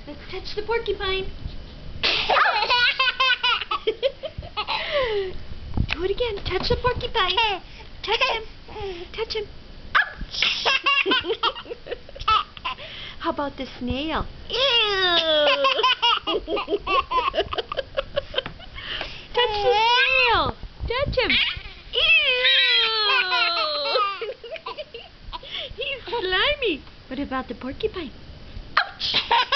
Let's touch the porcupine. Do it again. Touch the porcupine. Touch him. Touch him. How about the snail? Touch the snail. Touch him. He's slimy. What about the porcupine? Ouch!